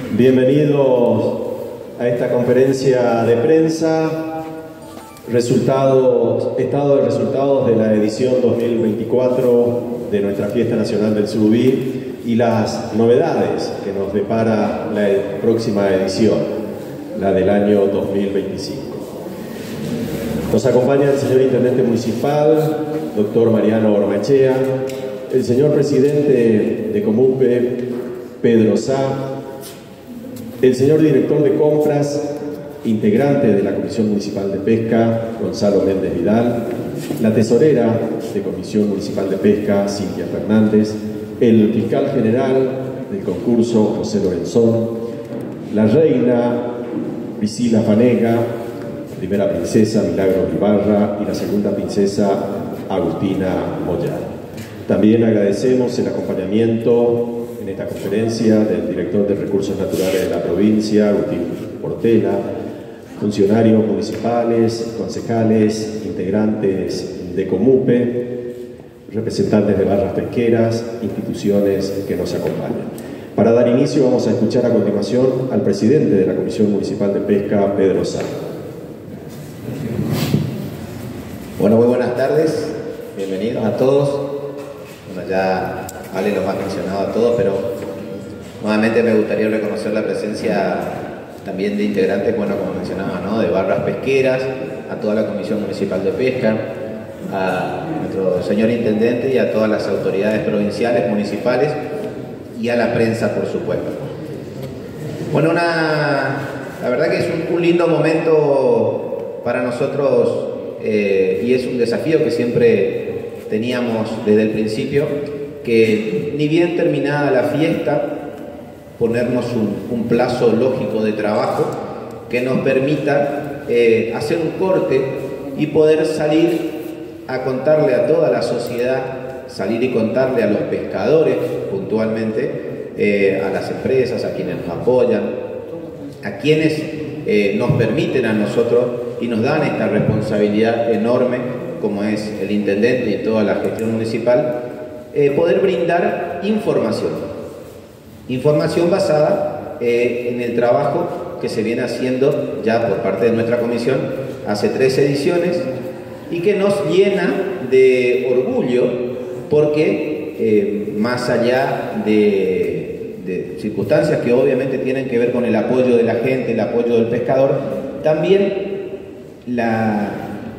Bienvenidos a esta conferencia de prensa, estado de resultados de la edición 2024 de nuestra Fiesta Nacional del Surubí y las novedades que nos depara la próxima edición, la del año 2025. Nos acompaña el señor Intendente Municipal, doctor Mariano Ormaechea, el señor Presidente de Comupe, Pedro Sá, el señor Director de Compras, integrante de la Comisión Municipal de Pesca, Gonzalo Méndez Vidal, la Tesorera de Comisión Municipal de Pesca, Cintia Fernández, el Fiscal General del concurso, José Lorenzón, la Reina Priscila Fanega, primera princesa Milagros Ibarra y la segunda princesa Agustina Moyano. También agradecemos el acompañamiento en esta conferencia del director de Recursos Naturales de la provincia, Agustín Portela, funcionarios municipales, concejales, integrantes de Comupe, representantes de barras pesqueras, instituciones que nos acompañan. Para dar inicio vamos a escuchar a continuación al presidente de la Comisión Municipal de Pesca, Pedro Sá. Bueno, muy buenas tardes, bienvenidos a todos. Bueno, ya Ale los ha mencionado a todos, pero nuevamente me gustaría reconocer la presencia también de integrantes, bueno, como mencionaba, ¿no?, de barras pesqueras, a toda la Comisión Municipal de Pesca, a nuestro señor Intendente y a todas las autoridades provinciales, municipales y a la prensa, por supuesto. Bueno, la verdad que es un lindo momento para nosotros y es un desafío que siempre teníamos desde el principio, que ni bien terminada la fiesta, ponernos un plazo lógico de trabajo que nos permita hacer un corte y poder salir a contarle a toda la sociedad, salir y contarle a los pescadores puntualmente, a las empresas, a quienes nos apoyan, a quienes nos permiten a nosotros y nos dan esta responsabilidad enorme como es el Intendente y toda la gestión municipal, poder brindar información basada en el trabajo que se viene haciendo ya por parte de nuestra comisión hace 3 ediciones y que nos llena de orgullo porque más allá de circunstancias que obviamente tienen que ver con el apoyo de la gente, el apoyo del pescador, también la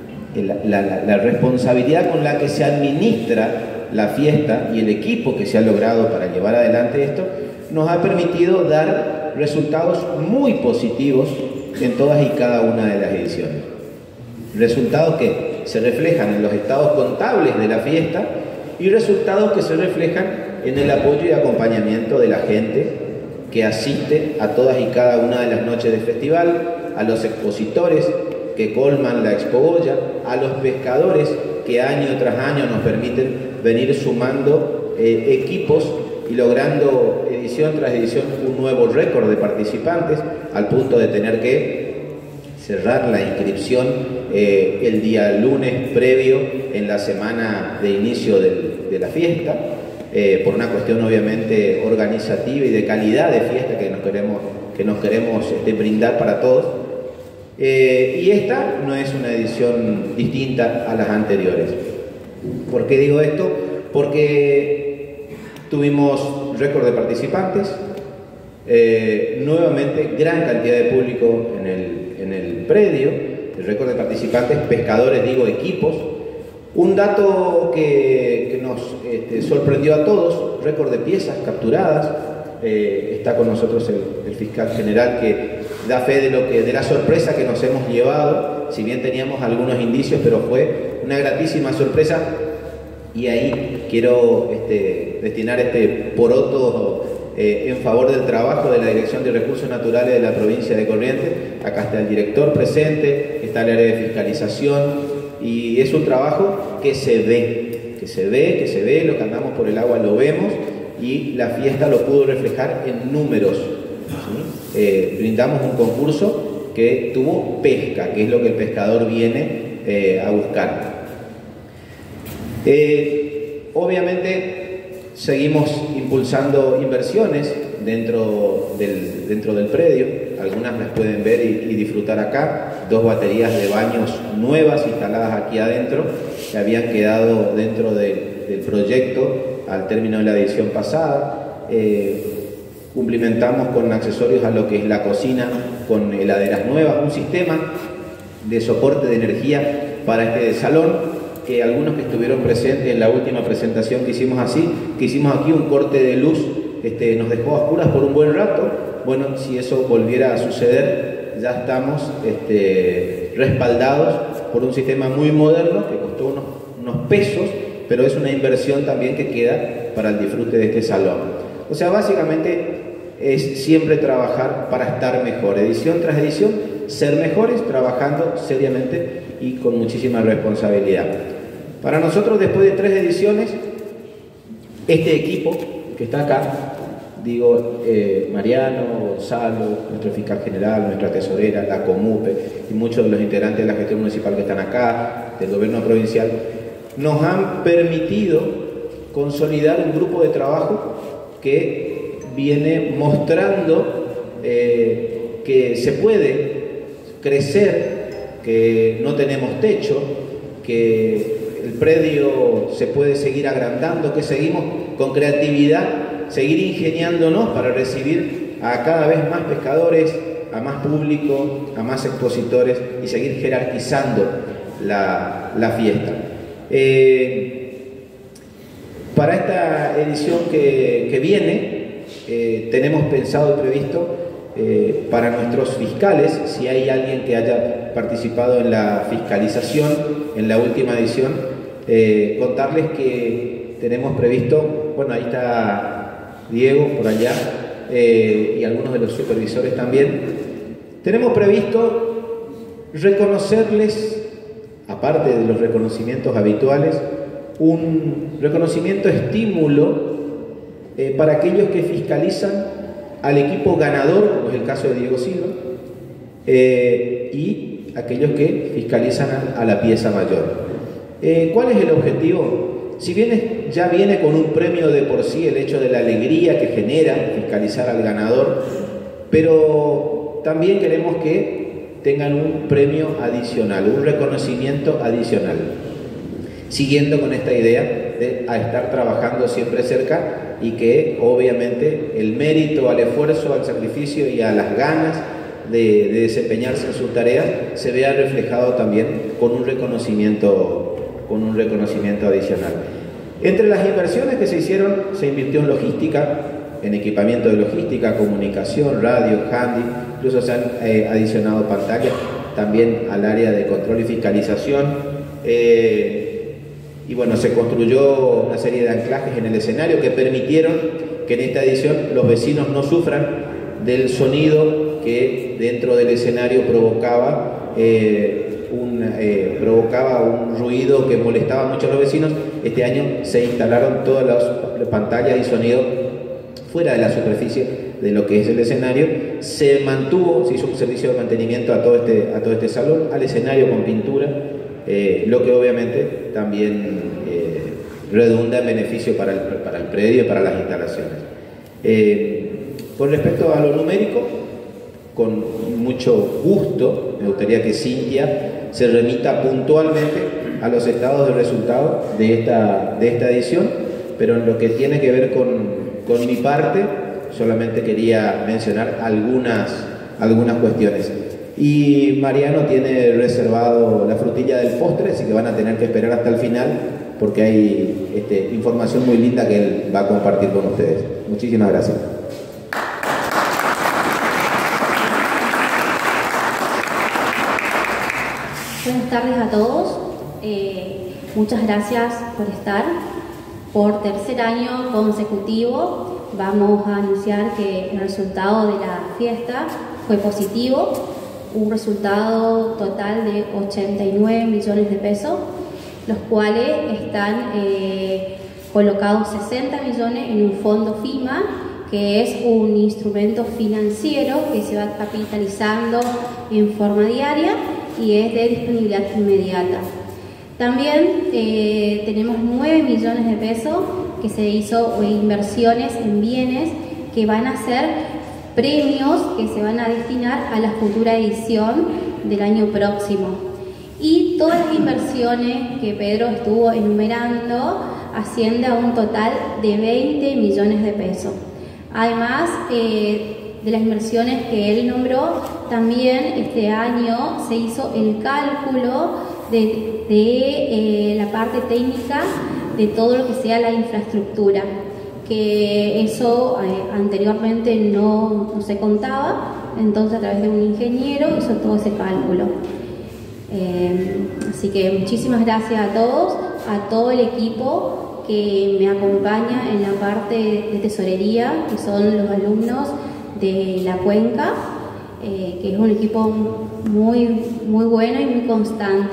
responsabilidad con la que se administra la fiesta y el equipo que se ha logrado para llevar adelante esto, nos ha permitido dar resultados muy positivos en todas y cada una de las ediciones. Resultados que se reflejan en los estados contables de la fiesta y resultados que se reflejan en el apoyo y acompañamiento de la gente que asiste a todas y cada una de las noches del festival, a los expositores que colman la Expo Goya, a los pescadores que año tras año nos permiten venir sumando equipos y logrando edición tras edición un nuevo récord de participantes, al punto de tener que cerrar la inscripción el día lunes previo en la semana de inicio de la fiesta, por una cuestión obviamente organizativa y de calidad de fiesta que nos queremos brindar para todos. Y esta no es una edición distinta a las anteriores. ¿Por qué digo esto? Porque tuvimos récord de participantes, nuevamente gran cantidad de público en el predio, el récord de participantes, pescadores, digo, equipos. Un dato que nos sorprendió a todos, récord de piezas capturadas. Está con nosotros el fiscal general que da fe de la sorpresa que nos hemos llevado, si bien teníamos algunos indicios, pero fue una gratísima sorpresa. Y ahí quiero destinar este poroto en favor del trabajo de la Dirección de Recursos Naturales de la provincia de Corrientes. Acá está el director presente, está el área de fiscalización y es un trabajo que se ve, lo que andamos por el agua lo vemos y la fiesta lo pudo reflejar en números, ¿sí? Brindamos un concurso que tuvo pesca, que es lo que el pescador viene a buscar. Obviamente seguimos impulsando inversiones dentro del predio. Algunas las pueden ver y disfrutar acá. 2 baterías de baños nuevas instaladas aquí adentro, que habían quedado dentro del proyecto al término de la edición pasada. Cumplimentamos con accesorios a lo que es la cocina, con heladeras nuevas, un sistema de soporte de energía para este salón, que algunos que estuvieron presentes en la última presentación que hicimos aquí un corte de luz, nos dejó a oscuras por un buen rato. Bueno, si eso volviera a suceder, ya estamos respaldados por un sistema muy moderno que costó unos pesos, pero es una inversión también que queda para el disfrute de este salón. O sea, básicamente es siempre trabajar para estar mejor, edición tras edición, ser mejores, trabajando seriamente y con muchísima responsabilidad. Para nosotros, después de 3 ediciones, este equipo que está acá, Mariano, Gonzalo, nuestro fiscal general, nuestra tesorera, la Comupe y muchos de los integrantes de la gestión municipal que están acá, del gobierno provincial, nos han permitido consolidar un grupo de trabajo que viene mostrando que se puede crecer, que no tenemos techo, que el predio se puede seguir agrandando, que seguimos con creatividad, seguir ingeniándonos para recibir a cada vez más pescadores, a más público, a más expositores y seguir jerarquizando la fiesta. Para esta edición que viene, tenemos pensado y previsto para nuestros fiscales, si hay alguien que haya participado en la fiscalización en la última edición, contarles que tenemos previsto, bueno, ahí está Diego por allá, y algunos de los supervisores también, tenemos previsto reconocerles, aparte de los reconocimientos habituales, un reconocimiento estímulo para aquellos que fiscalizan al equipo ganador, como es el caso de Diego Silva, y aquellos que fiscalizan a la pieza mayor. ¿Cuál es el objetivo? Si bien ya viene con un premio de por sí el hecho de la alegría que genera fiscalizar al ganador, pero también queremos que tengan un premio adicional, un reconocimiento adicional, siguiendo con esta idea de estar trabajando siempre cerca y que obviamente el mérito al esfuerzo, al sacrificio y a las ganas de desempeñarse en sus tareas se vea reflejado también con un reconocimiento adicional. Entre las inversiones que se hicieron, se invirtió en logística, en equipamiento de logística, comunicación, radio, handy, incluso se han adicionado pantallas también al área de control y fiscalización. Y bueno, se construyó una serie de anclajes en el escenario que permitieron que en esta edición los vecinos no sufran del sonido que dentro del escenario provocaba un ruido que molestaba mucho a los vecinos. Este año se instalaron todas las pantallas y sonido fuera de la superficie de lo que es el escenario. Se hizo un servicio de mantenimiento a todo este salón, al escenario con pintura, lo que obviamente también redunda en beneficio para el predio y para las instalaciones. Con respecto a lo numérico, con mucho gusto me gustaría que Cintia se remita puntualmente a los estados de resultado de esta edición, pero en lo que tiene que ver con mi parte, solamente quería mencionar algunas cuestiones. Y Mariano tiene reservado la frutilla del postre, así que van a tener que esperar hasta el final porque hay información muy linda que él va a compartir con ustedes. Muchísimas gracias. Buenas tardes a todos. Muchas gracias por estar. Por tercer año consecutivo vamos a anunciar que el resultado de la fiesta fue positivo, un resultado total de 89 millones de pesos, los cuales están colocados 60 millones en un fondo FIMA, que es un instrumento financiero que se va capitalizando en forma diaria y es de disponibilidad inmediata. También tenemos 9 millones de pesos que se hizo inversiones en bienes que van a ser premios que se van a destinar a la futura edición del año próximo. Y todas las inversiones que Pedro estuvo enumerando asciende a un total de 20 millones de pesos. Además de las inversiones que él nombró, también este año se hizo el cálculo de la parte técnica de todo lo que sea la infraestructura, que eso anteriormente no se contaba, entonces a través de un ingeniero hizo todo ese cálculo. Así que muchísimas gracias a todos, a todo el equipo que me acompaña en la parte de tesorería, que son los alumnos de la cuenca, que es un equipo muy bueno y muy constante.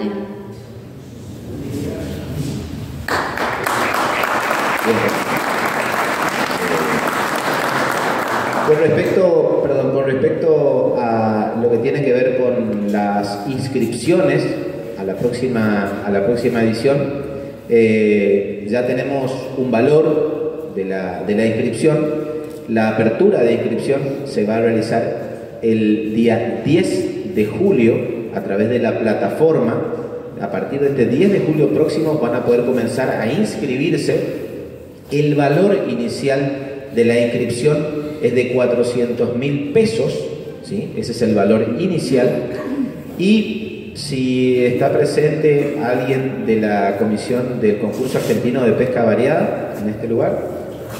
Con respecto a lo que tiene que ver con las inscripciones a la próxima edición, ya tenemos un valor de la inscripción. La apertura de inscripción se va a realizar el día 10 de julio a través de la plataforma. A partir de este 10 de julio próximo van a poder comenzar a inscribirse. El valor inicial de la inscripción es de 400.000 pesos, ¿sí? Ese es el valor inicial. Y si está presente alguien de la comisión del concurso argentino de pesca variada en este lugar,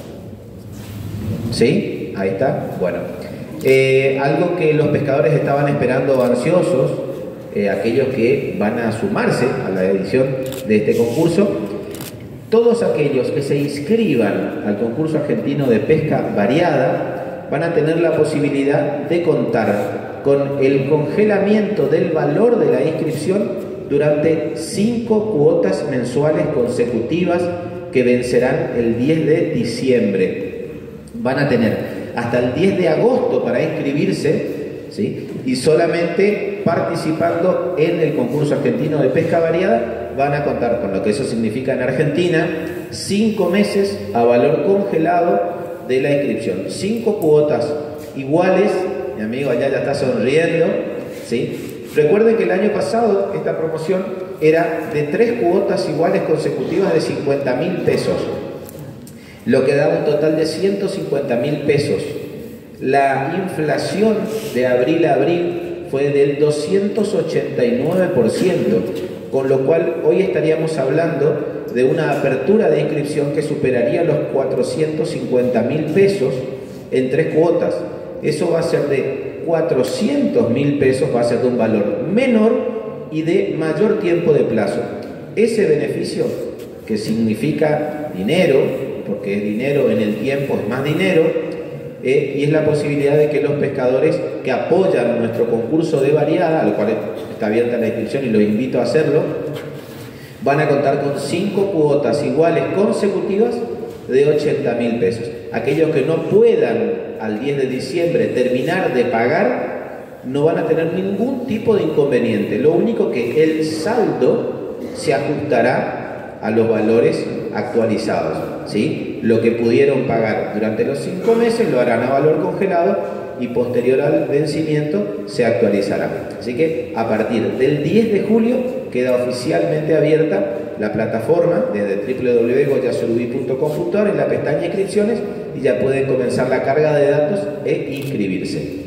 ¿sí? Ahí está. Bueno, algo que los pescadores estaban esperando ansiosos, aquellos que van a sumarse a la edición de este concurso, todos aquellos que se inscriban al concurso argentino de pesca variada van a tener la posibilidad de contar con el congelamiento del valor de la inscripción durante 5 cuotas mensuales consecutivas que vencerán el 10 de diciembre. Van a tener hasta el 10 de agosto para inscribirse, ¿sí? Y solamente participando en el concurso argentino de pesca variada van a contar con lo que eso significa en Argentina, 5 meses a valor congelado de la inscripción. 5 cuotas iguales, mi amigo allá ya está sonriendo, ¿sí? Recuerden que el año pasado esta promoción era de 3 cuotas iguales consecutivas de 50.000 pesos, lo que da un total de 150.000 pesos. La inflación de abril a abril fue del 289%, con lo cual hoy estaríamos hablando de una apertura de inscripción que superaría los 450.000 pesos en 3 cuotas. Eso va a ser de 400.000 pesos, va a ser de un valor menor y de mayor tiempo de plazo. Ese beneficio, que significa dinero, porque es dinero en el tiempo, es más dinero, y es la posibilidad de que los pescadores que apoyan nuestro concurso de variada, al cual está abierta la inscripción y los invito a hacerlo, van a contar con 5 cuotas iguales consecutivas de 80.000 pesos. Aquellos que no puedan al 10 de diciembre terminar de pagar no van a tener ningún tipo de inconveniente. Lo único que el saldo se ajustará a los valores actualizados, ¿sí? Lo que pudieron pagar durante los 5 meses lo harán a valor congelado y posterior al vencimiento se actualizará. Así que a partir del 10 de julio queda oficialmente abierta la plataforma desde www.goyasurubí.com.ar en la pestaña inscripciones y ya pueden comenzar la carga de datos e inscribirse.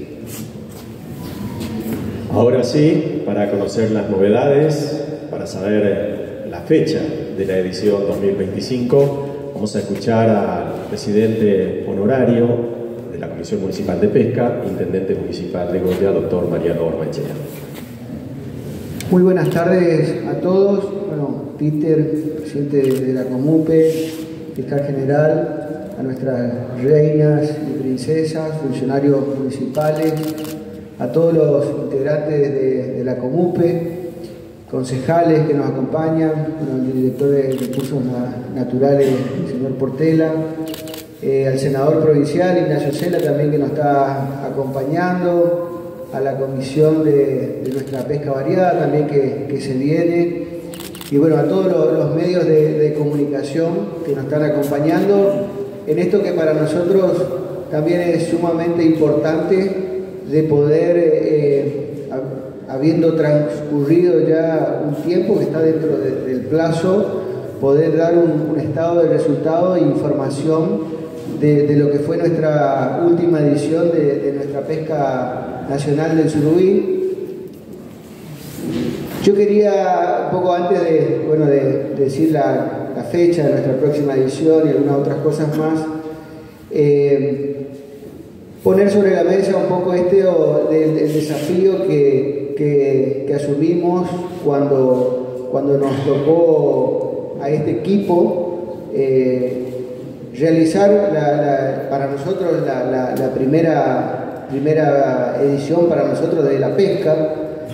Ahora sí, para conocer las novedades, para saber la fecha de la edición 2025, vamos a escuchar al presidente honorario de la Comisión Municipal de Pesca, intendente municipal de Goya, doctor Mariano Ormaechea. Muy buenas tardes a todos. Bueno, Peter, presidente de la Comupe, fiscal general, a nuestras reinas y princesas, funcionarios municipales, a todos los integrantes de la Comupe, concejales que nos acompañan, bueno, el director de Recursos Naturales, el señor Portela, al senador provincial Ignacio Cela también que nos está acompañando, a la comisión de nuestra pesca variada también que se viene, y bueno, a todos los medios de comunicación que nos están acompañando en esto que para nosotros también es sumamente importante de poder, habiendo transcurrido ya un tiempo que está dentro del plazo, poder dar un estado de resultado e información de lo que fue nuestra última edición de nuestra pesca nacional del surubí. Yo quería, un poco antes de decir la fecha de nuestra próxima edición y algunas otras cosas más, poner sobre la mesa un poco el desafío que asumimos cuando nos tocó a este equipo realizar para nosotros la primera edición para nosotros de la pesca.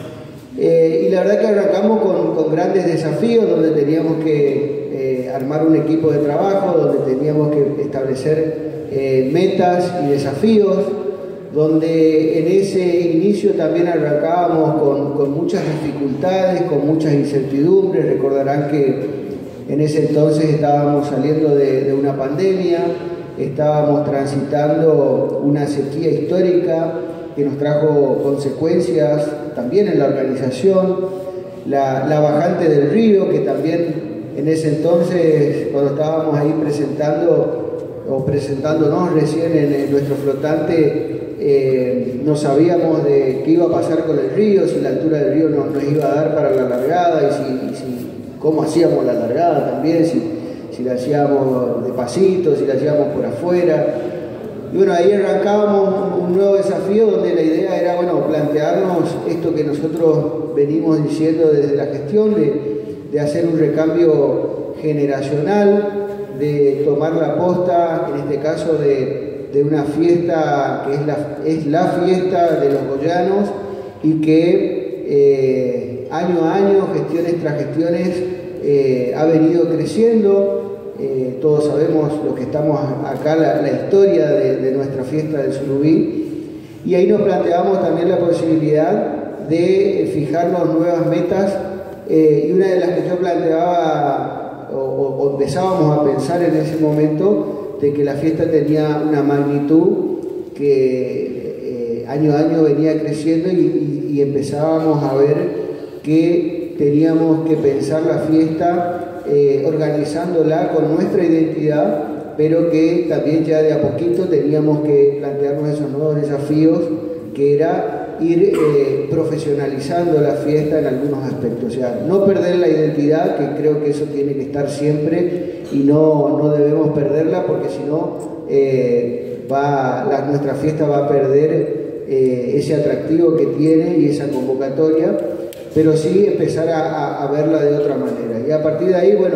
Y la verdad que arrancamos con grandes desafíos, donde teníamos que armar un equipo de trabajo, donde teníamos que establecer metas y desafíos, donde en ese inicio también arrancábamos con muchas dificultades, con muchas incertidumbres. Recordarán que en ese entonces estábamos saliendo de una pandemia, estábamos transitando una sequía histórica que nos trajo consecuencias también en la organización, la bajante del río, que también en ese entonces, cuando estábamos ahí presentándonos recién en nuestro flotante, no sabíamos de qué iba a pasar con el río, si la altura del río nos iba a dar para la largada y cómo hacíamos la largada también, si la hacíamos de pasito, si la hacíamos por afuera. Y bueno, ahí arrancábamos un nuevo desafío donde la idea era, plantearnos esto que nosotros venimos diciendo desde la gestión, de hacer un recambio generacional, de tomar la posta, en este caso de una fiesta que es la fiesta de los goyanos, y que año a año, gestiones tras gestiones, ha venido creciendo. Todos sabemos los que estamos acá la historia de nuestra fiesta del surubí, y ahí nos planteamos también la posibilidad de fijarnos nuevas metas, y una de las que yo planteaba o empezábamos a pensar en ese momento, de que la fiesta tenía una magnitud que año a año venía creciendo, y empezábamos a ver que teníamos que pensar la fiesta organizándola con nuestra identidad, pero que también ya de a poquito teníamos que plantearnos esos nuevos desafíos, que era ir profesionalizando la fiesta en algunos aspectos. O sea, no perder la identidad, que creo que eso tiene que estar siempre, y no debemos perderla, porque si no nuestra fiesta va a perder ese atractivo que tiene y esa convocatoria, pero sí empezar a verla de otra manera. Y a partir de ahí,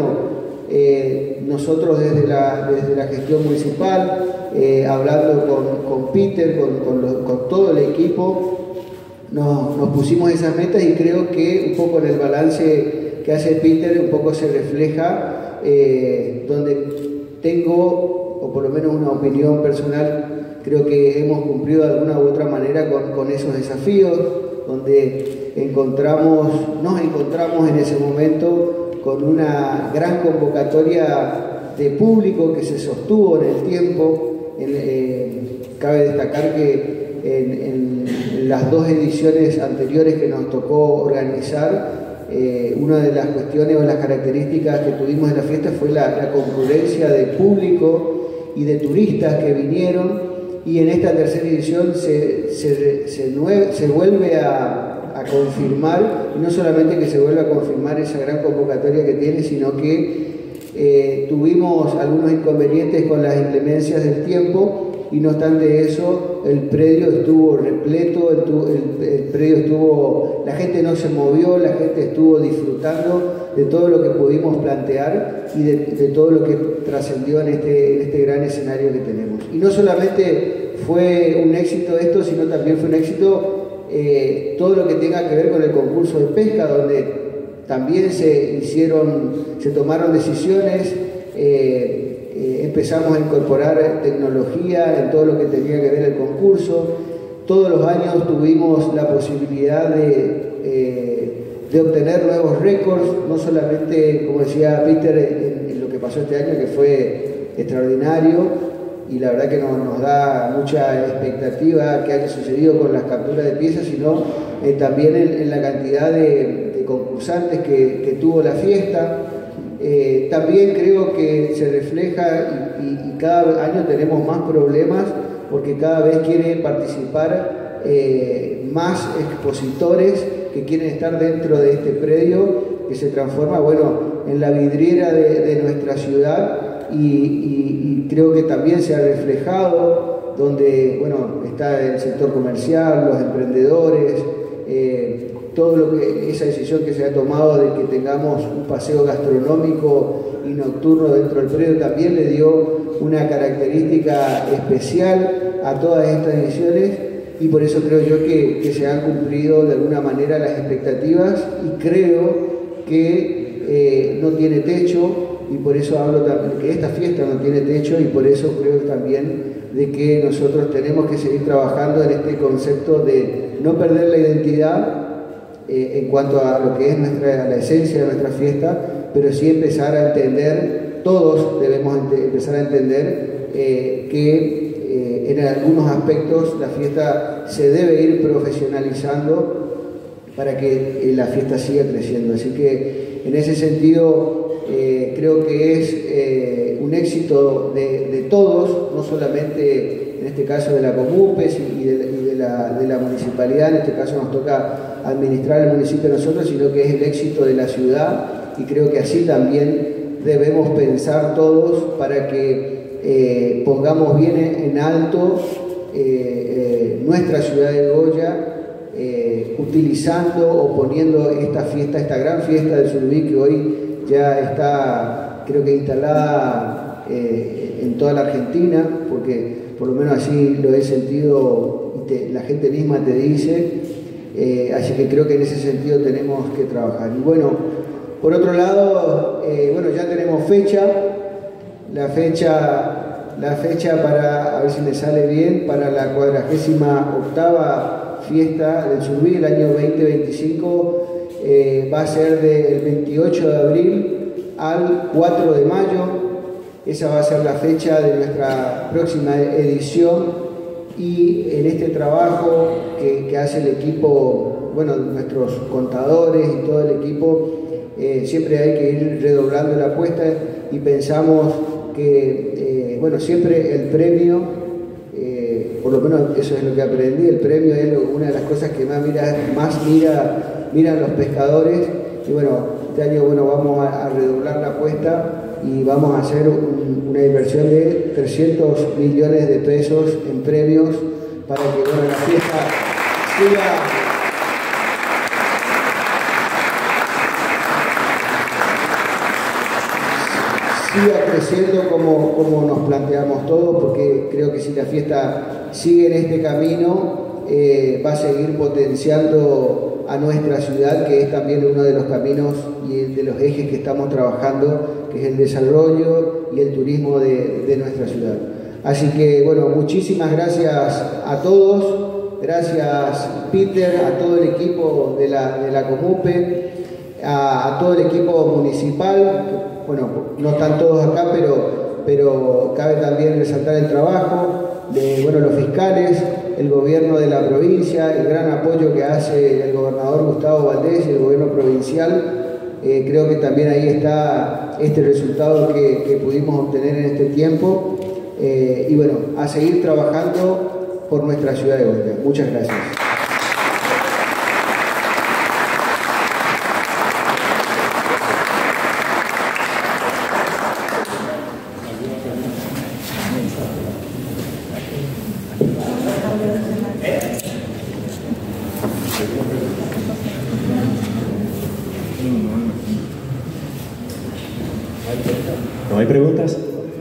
nosotros desde la gestión municipal, hablando con Peter, con todo el equipo, nos pusimos esas metas, y creo que un poco en el balance que hace Peter un poco se refleja, donde tengo, o por lo menos una opinión personal, creo que hemos cumplido de alguna u otra manera con esos desafíos, donde nos encontramos en ese momento con una gran convocatoria de público que se sostuvo en el tiempo. Cabe destacar que en las dos ediciones anteriores que nos tocó organizar, una de las cuestiones o las características que tuvimos en la fiesta fue la concurrencia de público y de turistas que vinieron, y en esta tercera edición se vuelve a confirmar, y no solamente que se vuelva a confirmar esa gran convocatoria que tiene, sino que tuvimos algunos inconvenientes con las inclemencias del tiempo, y no obstante eso, el predio estuvo repleto, el predio estuvo, la gente no se movió, la gente estuvo disfrutando de todo lo que pudimos plantear y de todo lo que trascendió en este gran escenario que tenemos. Y no solamente fue un éxito esto, sino también fue un éxito todo lo que tenga que ver con el concurso de pesca, donde también se tomaron decisiones, empezamos a incorporar tecnología en todo lo que tenía que ver el concurso. Todos los años tuvimos la posibilidad de obtener nuevos récords, no solamente, como decía Peter, en lo que pasó este año, que fue extraordinario, y la verdad que nos da mucha expectativa que haya sucedido con las capturas de piezas, sino también en la cantidad de concursantes que tuvo la fiesta. También creo que se refleja y cada año tenemos más problemas porque cada vez quieren participar más expositores que quieren estar dentro de este predio que se transforma, bueno, en la vidriera de nuestra ciudad y creo que también se ha reflejado donde, bueno, está el sector comercial, los emprendedores, todo lo que esa decisión que se ha tomado de que tengamos un paseo gastronómico y nocturno dentro del predio también le dio una característica especial a todas estas ediciones y por eso creo yo que se han cumplido de alguna manera las expectativas y creo que no tiene techo y por eso hablo también que esta fiesta no tiene techo y por eso creo también de que nosotros tenemos que seguir trabajando en este concepto de no perder la identidad en cuanto a lo que es la esencia de nuestra fiesta, pero sí empezar a entender, todos debemos empezar a entender que en algunos aspectos la fiesta se debe ir profesionalizando para que la fiesta siga creciendo. Así que en ese sentido creo que es un éxito de todos, no solamente en este caso de la Comupes y de la municipalidad, en este caso nos toca administrar el municipio nosotros, sino que es el éxito de la ciudad y creo que así también debemos pensar todos para que pongamos bien en alto nuestra ciudad de Goya, utilizando o poniendo esta fiesta, esta gran fiesta del Surubí que hoy ya está, creo que instalada en toda la Argentina, porque por lo menos así lo he sentido y la gente misma te dice, así que creo que en ese sentido tenemos que trabajar. Y bueno, por otro lado, bueno, ya tenemos fecha, la fecha para, a ver si me sale bien, para la 48ª fiesta del Surubí, el año 2025, va a ser del 28 de abril al 4 de mayo. Esa va a ser la fecha de nuestra próxima edición y en este trabajo que hace el equipo, bueno, nuestros contadores y todo el equipo, siempre hay que ir redoblando la apuesta y pensamos que, bueno, siempre el premio, por lo menos eso es lo que aprendí, el premio es una de las cosas que más miran los pescadores y bueno, este año bueno, vamos a redoblar la apuesta y vamos a hacer una inversión de 300 millones de pesos en premios para que bueno, la fiesta siga creciendo como nos planteamos todos, porque creo que si la fiesta sigue en este camino va a seguir potenciando a nuestra ciudad, que es también uno de los caminos y de los ejes que estamos trabajando, que es el desarrollo y el turismo de nuestra ciudad. Así que, bueno, muchísimas gracias a todos, gracias Peter, a todo el equipo de la Comupe, a todo el equipo municipal, bueno, no están todos acá, pero cabe también resaltar el trabajo de bueno, los fiscales, el gobierno de la provincia, el gran apoyo que hace el gobernador Gustavo Valdés y el gobierno provincial. Creo que también ahí está este resultado que pudimos obtener en este tiempo. Y bueno, a seguir trabajando por nuestra ciudad de Goya. Muchas gracias. ¿No hay preguntas?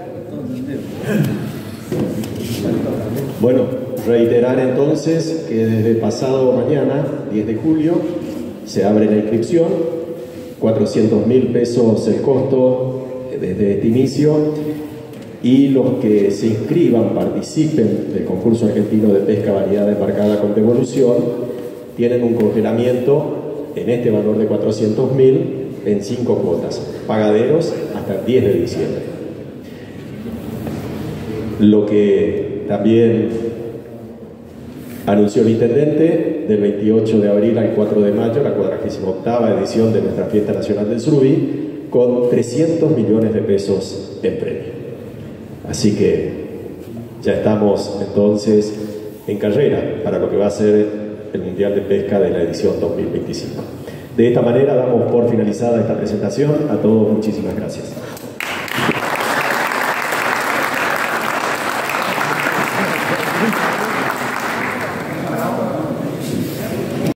Bueno, reiterar entonces que desde pasado mañana, 10 de julio, se abre la inscripción, 400.000 pesos el costo desde este inicio, y los que se inscriban, participen del concurso argentino de pesca variedad embarcada con devolución, tienen un congelamiento en este valor de 400.000 en 5 cuotas, pagaderos hasta el 10 de diciembre. Lo que también anunció el intendente, del 28 de abril al 4 de mayo, la 48ª edición de nuestra Fiesta Nacional del Surubí, con 300 millones de pesos en premio. Así que ya estamos entonces en carrera para lo que va a ser el Mundial de Pesca de la edición 2025. De esta manera damos por finalizada esta presentación. A todos muchísimas gracias.